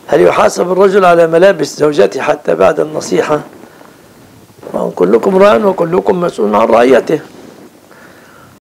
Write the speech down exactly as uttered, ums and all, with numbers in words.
هل يحاسب الرجل على ملابس زوجته حتى بعد النصيحة؟ كلكم راع وكلكم مسؤول عن رعيته.